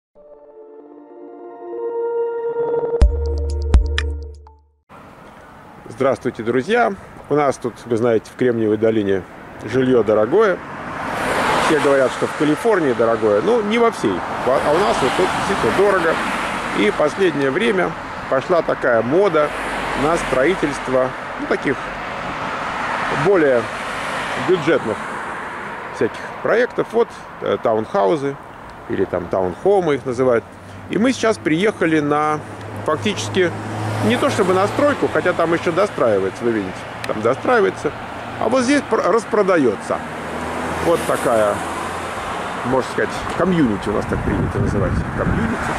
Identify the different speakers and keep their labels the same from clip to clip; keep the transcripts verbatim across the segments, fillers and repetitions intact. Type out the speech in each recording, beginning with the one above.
Speaker 1: Здравствуйте, друзья! У нас тут, вы знаете, в Кремниевой долине жилье дорогое. Все говорят, что в Калифорнии дорогое. Ну, не во всей. А у нас вот тут действительно дорого. И в последнее время пошла такая мода на строительство, ну, таких более бюджетных всяких проектов. Вот таунхаузы или там таунхомы их называют. И мы сейчас приехали на фактически не то чтобы на стройку, хотя там еще достраивается, вы видите, там достраивается. А вот здесь распродается. Вот такая, можно сказать, комьюнити у нас так принято называть. Комьюнити.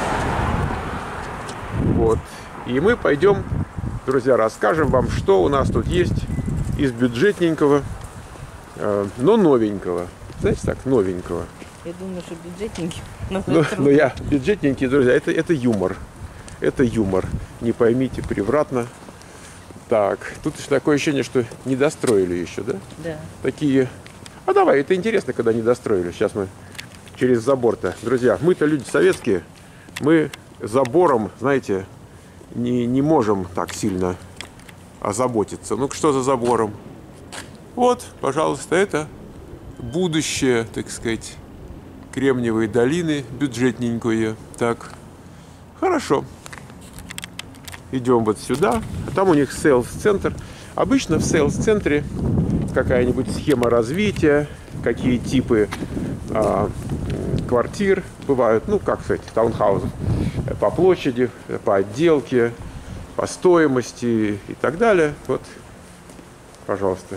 Speaker 1: Вот. И мы пойдем, друзья, расскажем вам, что у нас тут есть из бюджетненького, э, но новенького. Знаете, так, новенького.
Speaker 2: Я думаю, что бюджетненький. Но,
Speaker 1: но, но я бюджетненький, друзья, это, это юмор. Это юмор. Не поймите превратно. Так, тут еще такое ощущение, что не достроили еще, да?
Speaker 2: Да.
Speaker 1: Такие... А давай, это интересно, когда не достроили. Сейчас мы через забор-то. Друзья, мы-то люди советские. Мы забором, знаете, не, не можем так сильно озаботиться. Ну, что за забором? Вот, пожалуйста, это будущее, так сказать, Кремниевой долины, бюджетненькое. Так, хорошо. Идем вот сюда. А там у них сейлс-центр. Обычно в сейлс-центре какая-нибудь схема развития, какие типы а, квартир бывают, ну, как сказать, таунхаузов, по площади, по отделке, по стоимости и так далее. Вот, пожалуйста.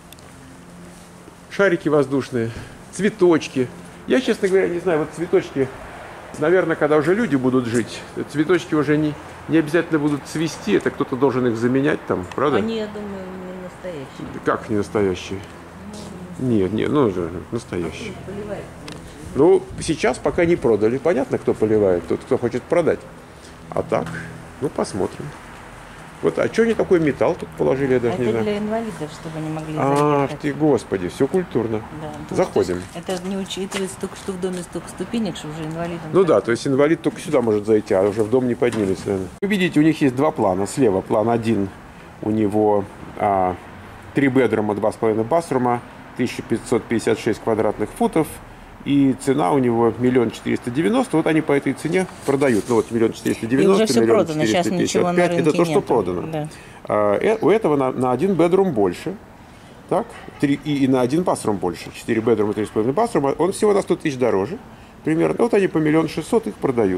Speaker 1: Шарики воздушные, цветочки. Я, честно говоря, не знаю, вот цветочки, наверное, когда уже люди будут жить, цветочки уже не, не обязательно будут цвести, это кто-то должен их заменять там, правда?
Speaker 2: Они, я думаю, не настоящие.
Speaker 1: Как не настоящие? Ну, нет, нет, ну же настоящие.
Speaker 2: А поливает?
Speaker 1: Ну, сейчас пока не продали. Понятно, кто поливает, тот, кто хочет продать. А так, ну, посмотрим. Вот, а что они такой металл тут положили, я даже
Speaker 2: это
Speaker 1: не знаю.
Speaker 2: Это для инвалидов, чтобы они могли
Speaker 1: Ах
Speaker 2: заехать.
Speaker 1: ты, господи, все культурно.
Speaker 2: Да.
Speaker 1: Заходим.
Speaker 2: Это не учитывается только, что в доме столько ступенек, что уже инвалидам...
Speaker 1: Ну да, то есть инвалид только сюда может зайти, а уже в дом не поднимется, наверное. Вы видите, у них есть два плана. Слева план один, у него а, три бедрума, два с половиной басрума, тысяча пятьсот пятьдесят шесть квадратных футов. И цена у него миллион четыреста девяносто. Вот они по этой цене продают. Ну вот миллион четыреста девяносто, миллион четыреста пятьдесят пять. Это то, что продано. Да. А, у этого на, на один бедрум больше. Так? Три, и, и на один басрум больше. четыре бедрума, три с половиной басрума. Он всего на сто тысяч дороже. Примерно. Вот они по миллион шестьсот их продают.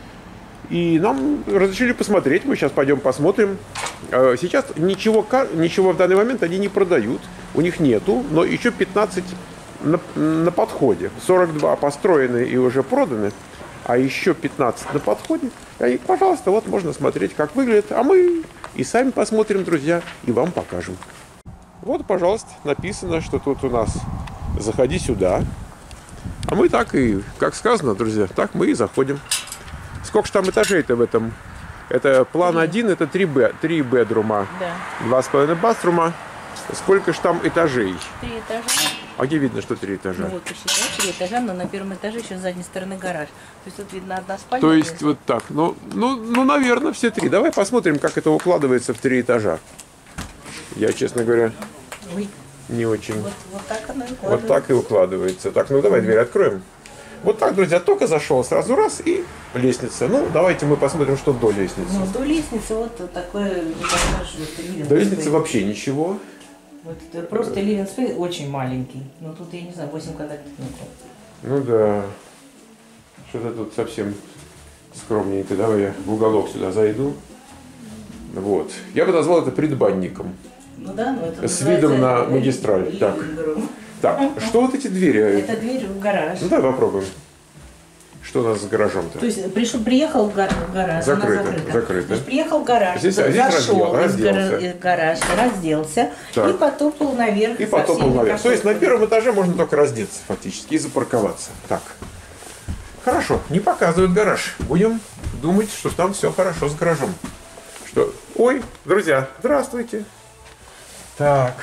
Speaker 1: И нам разрешили посмотреть. Мы сейчас пойдем посмотрим. Сейчас ничего, ничего в данный момент они не продают. У них нету. Но еще пятнадцать... На, на подходе. сорок два построены и уже проданы, а еще пятнадцать на подходе. И, пожалуйста, вот можно смотреть, как выглядит. А мы и сами посмотрим, друзья, и вам покажем. Вот, пожалуйста, написано, что тут у нас «Заходи сюда». А мы так и, как сказано, друзья, так мы и заходим. Сколько же там этажей-то в этом? Это план один, это три бедрума,
Speaker 2: да.
Speaker 1: два с половиной басрума. Сколько же там этажей?
Speaker 2: Три этажа.
Speaker 1: А где видно, что три этажа?
Speaker 2: Ну вот, посчитай, три этажа, но на первом этаже еще с задней стороны гараж. То есть тут видно одна спальня.
Speaker 1: То есть вот так. Ну, ну, ну, наверное, все три. Давай посмотрим, как это укладывается в три этажа. Я, честно говоря,
Speaker 2: Ой.
Speaker 1: не очень.
Speaker 2: Вот, вот так оно и укладывается.
Speaker 1: Вот так и укладывается. Так, ну давай дверь откроем. Вот так, друзья, только зашел, сразу раз и лестница. Ну, давайте мы посмотрим, что до лестницы.
Speaker 2: Ну, до лестницы вот такое.
Speaker 1: До лестницы вообще ничего.
Speaker 2: Вот это просто living space очень маленький. Ну тут, я не знаю, восемь квадратных метров.
Speaker 1: Ну да. Что-то тут совсем скромненько. Давай я в уголок сюда зайду. Вот. Я бы назвал это предбанником.
Speaker 2: Ну да, но это
Speaker 1: с видом на магистраль. Так. Так, что вот эти двери?
Speaker 2: Это дверь в гараж.
Speaker 1: Ну давай попробуем. Что у нас с гаражом-то?
Speaker 2: То есть пришел, приехал в гараж,
Speaker 1: закрыто,
Speaker 2: она закрыта.
Speaker 1: закрыто.
Speaker 2: То есть приехал в гараж,
Speaker 1: здесь,
Speaker 2: зашел
Speaker 1: здесь раздел,
Speaker 2: из
Speaker 1: разделся.
Speaker 2: гаража, разделся
Speaker 1: так.
Speaker 2: и потопал наверх.
Speaker 1: И потопал наверх. То есть на первом этаже можно только раздеться фактически и запарковаться. Так. Хорошо, не показывают гараж. Будем думать, что там все хорошо с гаражом. Что? Ой, друзья, здравствуйте. Так.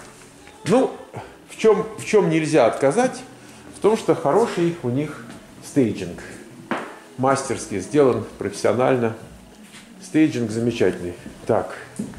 Speaker 1: Ну, в чем, в чем нельзя отказать? В том, что хороший у них стейджинг. Мастерски сделан, профессионально. Стейджинг замечательный. Так.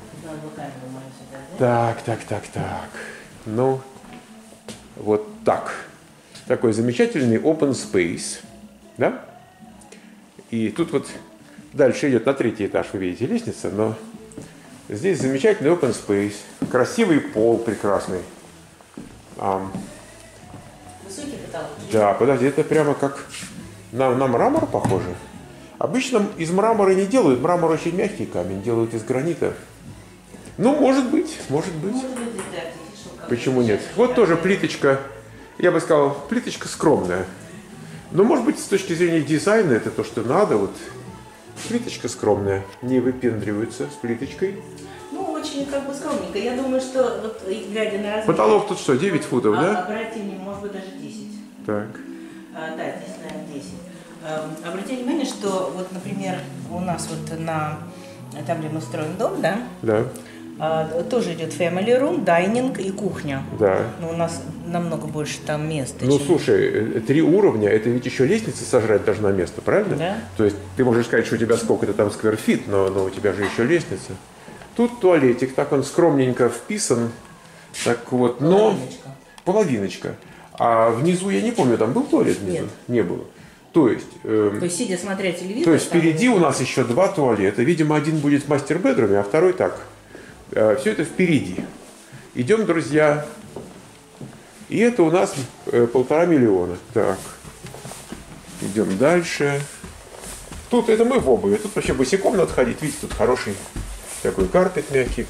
Speaker 1: Так, так, так, так. Ну, вот так. Такой замечательный open space. Да? И тут вот дальше идет на третий этаж, вы видите, лестница, но здесь замечательный open space. Красивый пол, прекрасный. А,
Speaker 2: Высокий потолок.
Speaker 1: да, подожди, это прямо как на, на мрамор похоже. Обычно из мрамора не делают. Мрамор очень мягкий камень, делают из гранита. Ну, может быть, может быть.
Speaker 2: Может быть, это artificial,
Speaker 1: Почему нет? Вот тоже плиточка, я бы сказал, плиточка скромная. Но, может быть, с точки зрения дизайна это то, что надо. Вот плиточка скромная, не выпендривается с плиточкой.
Speaker 2: Ну, очень как бы скромненько. Я думаю, что вот глядя на размер...
Speaker 1: Потолок тут что, девять футов,
Speaker 2: а,
Speaker 1: да?
Speaker 2: Обратите внимание, может быть, даже десять.
Speaker 1: Так.
Speaker 2: А, да, здесь, наверное, десять. А, обратите внимание, что вот, например, у нас вот на... Там, где мы строим дом, да?
Speaker 1: Да.
Speaker 2: А, тоже идет family room, дайнинг и кухня.
Speaker 1: Да.
Speaker 2: Но у нас намного больше там места.
Speaker 1: Ну,
Speaker 2: чем...
Speaker 1: слушай, три уровня, это ведь еще лестница сожрать должна место, правильно?
Speaker 2: Да.
Speaker 1: То есть ты можешь сказать, что у тебя сколько-то там скверфит, но, но у тебя же еще лестница. Тут туалетик, так он скромненько вписан. Так вот, но...
Speaker 2: Половиночка.
Speaker 1: Половиночка. А внизу, я не помню, там был туалет внизу?
Speaker 2: Нет.
Speaker 1: Не было. То есть... эм,
Speaker 2: То есть, сидя смотря телевизор...
Speaker 1: То есть
Speaker 2: там-
Speaker 1: впереди у нас еще два туалета. Видимо, один будет в мастер-бедруме, а второй так. Все это впереди. Идем, друзья. И это у нас э, полтора миллиона. Так. Идем дальше. Тут это мы в обуви. Тут вообще босиком надо ходить. Видите, тут хороший такой карпет мягкий.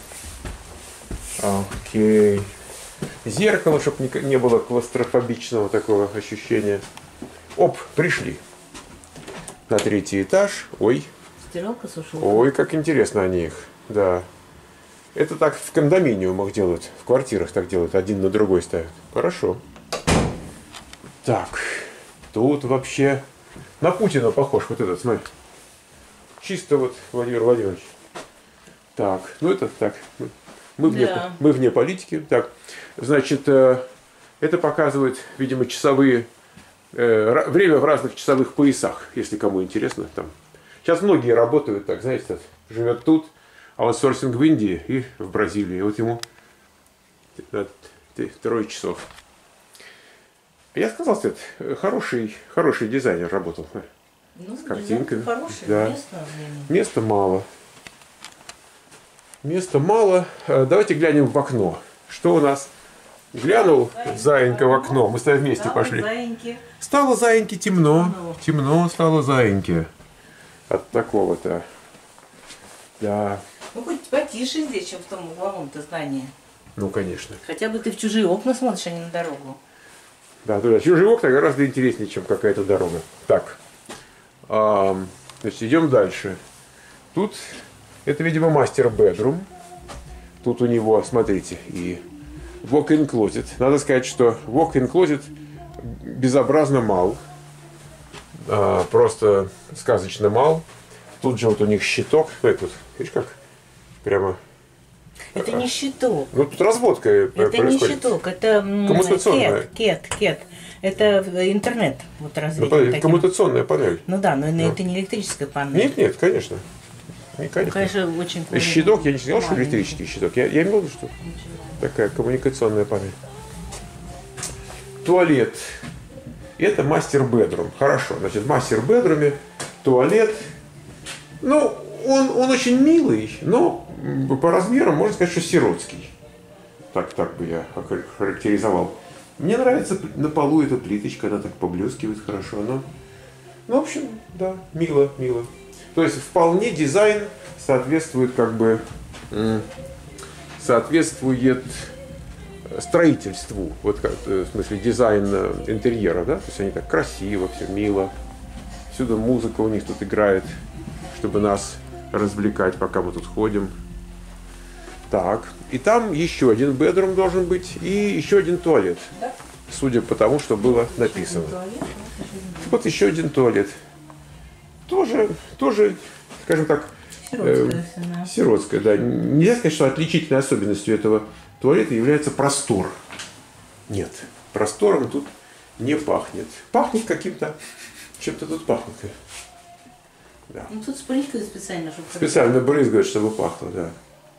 Speaker 1: Окей. Зеркало, чтобы не, не было клаустрофобичного такого ощущения. Оп, пришли. На третий этаж. Ой.
Speaker 2: Стиралка, сушилка.
Speaker 1: Ой, как интересно они их. Да. Это так в кондоминиумах делают. В квартирах так делают. Один на другой ставят. Хорошо. Так. Тут вообще на Путина похож вот этот, смотри. Чисто вот Владимир Владимирович. Так. Ну это так. Мы вне,
Speaker 2: Да.
Speaker 1: мы вне политики. Так. Значит, э, это показывает, видимо, часовые... э, время в разных часовых поясах, если кому интересно. Там. Сейчас многие работают так, знаете, так, живет тут, аутсорсинг в Индии и в Бразилии. Вот ему э, трое часов. Я сказал, что это хороший, хороший дизайнер работал.
Speaker 2: Ну,
Speaker 1: с картинками.
Speaker 2: Хорошее
Speaker 1: Да.
Speaker 2: место.
Speaker 1: Места мало. Места мало. Э, Давайте глянем в окно. Что у нас? Глянул заинька в окно. Мы с тобой вместе пошли.
Speaker 2: Заиньки.
Speaker 1: Стало заиньке темно.
Speaker 2: Темно.
Speaker 1: Темно стало заиньке. От такого-то. Да.
Speaker 2: Ну, хоть потише здесь, чем в том угловом-то здании.
Speaker 1: Ну, конечно.
Speaker 2: Хотя бы ты в чужие окна смотришь, а не на дорогу.
Speaker 1: Да, туда чужие окна гораздо интереснее, чем какая-то дорога. Так. А, значит, идем дальше. Тут, это, видимо, мастер-бедрум. Тут у него, смотрите, и walk-in closet. Надо сказать, что walk-in closet безобразно мал. А, просто сказочно мал. Тут же вот у них щиток. Смотри, тут, видишь, как прямо...
Speaker 2: Это не щиток.
Speaker 1: Ну, тут разводка
Speaker 2: Это
Speaker 1: происходит.
Speaker 2: не щиток, это м,
Speaker 1: Коммутационная.
Speaker 2: кет, кет, кет. Это в- интернет. Вот
Speaker 1: Ну,
Speaker 2: разведен
Speaker 1: подожди,
Speaker 2: таким.
Speaker 1: коммутационная панель.
Speaker 2: Ну да, но
Speaker 1: Ну.
Speaker 2: это не электрическая панель.
Speaker 1: Нет, нет, конечно. Не, конечно.
Speaker 2: Конечно, очень...
Speaker 1: И щиток, я не сказал, что
Speaker 2: маленький.
Speaker 1: электрический щиток. Я, я имел в виду, что такая коммуникационная панель. Туалет. Это мастер-бедрум. Хорошо, значит, в мастер-бедруме туалет. Ну, он, он очень милый, но м, по размерам можно сказать, что сиротский. Так, так бы я характеризовал. Мне нравится на полу эта плиточка, она так поблескивает хорошо. Но, ну, в общем, да, мило, мило. То есть вполне дизайн соответствует как бы м, соответствует строительству, вот как, в смысле дизайн интерьера, да, то есть они так красиво, все мило. Всюду музыка у них тут играет, чтобы нас развлекать, пока мы тут ходим. Так, и там еще один бедрум должен быть и еще один туалет,
Speaker 2: Да.
Speaker 1: судя по тому, что было написано.
Speaker 2: Туалет,
Speaker 1: Вот еще один туалет. Тоже, тоже, скажем так,
Speaker 2: сиротская
Speaker 1: э,
Speaker 2: цена.
Speaker 1: сиротская, да. Нельзя сказать, что отличительной особенностью этого туалета является простор. Нет, простором тут не пахнет. Пахнет каким-то Чем-то тут пахнет. Да.
Speaker 2: Ну тут спрыскивают специально, чтобы...
Speaker 1: Специально брызгают, чтобы пахло, да.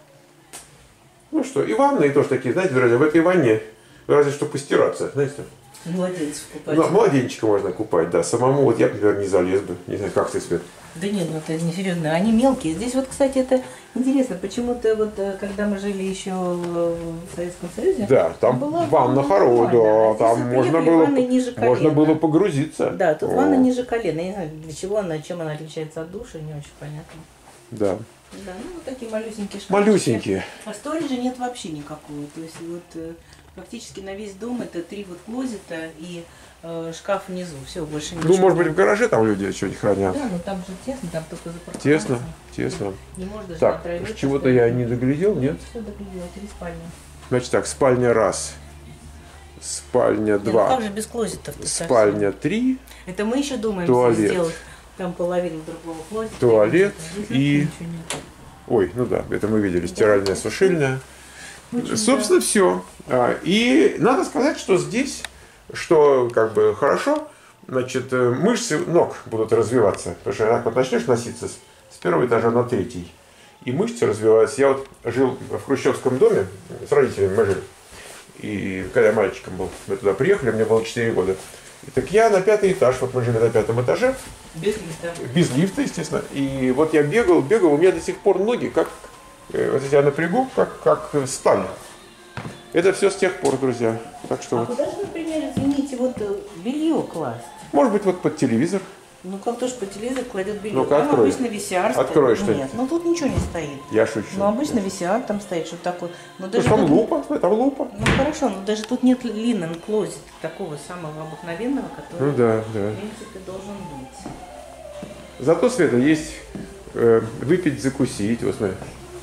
Speaker 1: Ну что, и ванны тоже такие, знаете, в этой ванне разве что постираться, знаете.
Speaker 2: Младенцев купать.
Speaker 1: Ну, младенчика можно купать, да. Самому вот я, например, не залез бы. Не знаю, как ты, Свет.
Speaker 2: Да нет, ну это не серьезно. Они мелкие. Здесь вот, кстати, это интересно. Почему-то вот, когда мы жили еще в Советском Союзе,
Speaker 1: Да, там
Speaker 2: была
Speaker 1: ванна
Speaker 2: ванна
Speaker 1: хорошая, да,
Speaker 2: нормальная. А
Speaker 1: там
Speaker 2: здесь
Speaker 1: можно
Speaker 2: приехали,
Speaker 1: было,
Speaker 2: ванна ниже
Speaker 1: можно
Speaker 2: колена.
Speaker 1: было погрузиться.
Speaker 2: Да, тут
Speaker 1: О,
Speaker 2: ванна ниже колена. Я не знаю, для чего она, чем она отличается от душа, не очень понятно.
Speaker 1: Да.
Speaker 2: Да, ну вот такие малюсенькие шкафчики.
Speaker 1: Малюсенькие.
Speaker 2: А сториджа нет вообще никакого. То есть вот э, практически на весь дом это три вот клозета и э, шкаф внизу. Все, больше ничего.
Speaker 1: Ну, может быть, в
Speaker 2: нет.
Speaker 1: гараже там люди что-нибудь хранят.
Speaker 2: Да, но там же тесно, там только запарковаться.
Speaker 1: Тесно, тесно.
Speaker 2: Не можешь даже
Speaker 1: Так,
Speaker 2: на траве
Speaker 1: чего-то я не доглядел, нет?
Speaker 2: Все доглядела, три спальни.
Speaker 1: Значит так, спальня раз, спальня
Speaker 2: Не, ну
Speaker 1: два,
Speaker 2: как же без клозетов?
Speaker 1: спальня три,
Speaker 2: Это мы еще думаем
Speaker 1: туалет.
Speaker 2: здесь сделать там половину другого клозета.
Speaker 1: Туалет
Speaker 2: Здесь
Speaker 1: и-
Speaker 2: вообще ничего нет.
Speaker 1: ой, ну да, это мы видели, стиральная, сушильная.
Speaker 2: Очень,
Speaker 1: Собственно, все. И надо сказать, что здесь, что как бы хорошо, значит, э, мышцы ног будут развиваться. Потому что так вот начнешь носиться с, с первого этажа на третий, и мышцы развиваются. Я вот жил в хрущевском доме, с родителями мы жили. И когда я мальчиком был, мы туда приехали, мне было четыре года. И так я на пятый этаж, вот мы жили на пятом этаже,
Speaker 2: Без лифта.
Speaker 1: без лифта, естественно. И вот я бегал, бегал, у меня до сих пор ноги, как, э, вот если я напрягу, как, как сталь. Это все с тех пор, друзья. Так что
Speaker 2: А
Speaker 1: вот,
Speaker 2: куда же, например, извините, вот э, белье класть?
Speaker 1: может быть, вот под телевизор.
Speaker 2: Ну как тоже по телевизору кладет белье.
Speaker 1: Ну-ка,
Speaker 2: Там
Speaker 1: открой.
Speaker 2: обычно ви си ар стоит.
Speaker 1: Открой, что
Speaker 2: Нет, ну тут ничего не стоит.
Speaker 1: Я шучу.
Speaker 2: Ну обычно ви си ар там стоит, что такое. Но
Speaker 1: Ну,
Speaker 2: даже
Speaker 1: там
Speaker 2: тут-
Speaker 1: лупа, смотри, там лупа.
Speaker 2: Ну хорошо, но даже тут нет линен клозет такого самого обыкновенного, который
Speaker 1: Ну да, да.
Speaker 2: в принципе должен быть.
Speaker 1: Зато, Света, есть э, выпить, закусить. Вот смотри.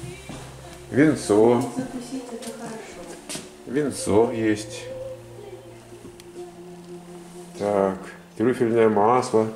Speaker 1: Винцо.
Speaker 2: Закусить это хорошо.
Speaker 1: Винцо есть. Так, трюфельное масло.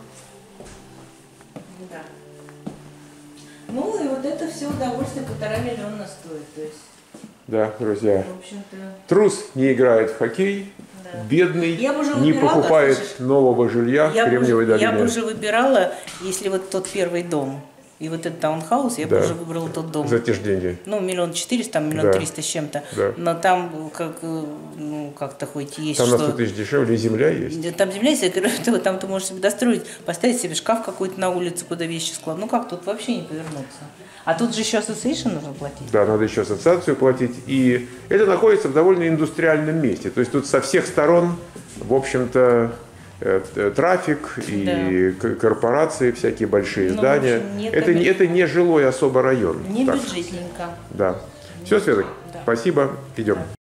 Speaker 2: Да. Ну и вот это все удовольствие полтора миллиона стоит. То есть,
Speaker 1: Да, друзья.
Speaker 2: в общем-то,
Speaker 1: Трус не играет в хоккей.
Speaker 2: да.
Speaker 1: Бедный
Speaker 2: Я бы уже
Speaker 1: не
Speaker 2: выбирала,
Speaker 1: покупает
Speaker 2: слушай,
Speaker 1: нового жилья в
Speaker 2: Я бы,
Speaker 1: Кремниевой
Speaker 2: уже, я
Speaker 1: долине.
Speaker 2: бы уже выбирала, если вот тот первый дом и вот этот таунхаус, я бы
Speaker 1: Да.
Speaker 2: уже выбрала тот дом.
Speaker 1: За те же деньги.
Speaker 2: Ну, миллион четыреста, там миллион
Speaker 1: Да.
Speaker 2: триста с чем-то.
Speaker 1: Да.
Speaker 2: Но там как, э, ну, как-то хоть есть
Speaker 1: Там на
Speaker 2: что...
Speaker 1: сто тысяч дешевле, и земля есть.
Speaker 2: Там земля есть, я говорю, ты- там ты можешь себе достроить, поставить себе шкаф какой-то на улице, куда вещи складывать. Ну как, тут вообще не повернуться. А тут же еще ассоциейшн нужно платить.
Speaker 1: Да, надо еще ассоциацию платить. И это находится в довольно индустриальном месте. То есть тут со всех сторон, в общем-то, э, э, трафик и к- корпорации, всякие большие
Speaker 2: Ну, в
Speaker 1: здания.
Speaker 2: общем, не
Speaker 1: это, не,
Speaker 2: коммер-
Speaker 1: это не жилой особо район.
Speaker 2: Не
Speaker 1: Так,
Speaker 2: бюджетненько.
Speaker 1: да. Все, Света,
Speaker 2: Да.
Speaker 1: спасибо. Идем.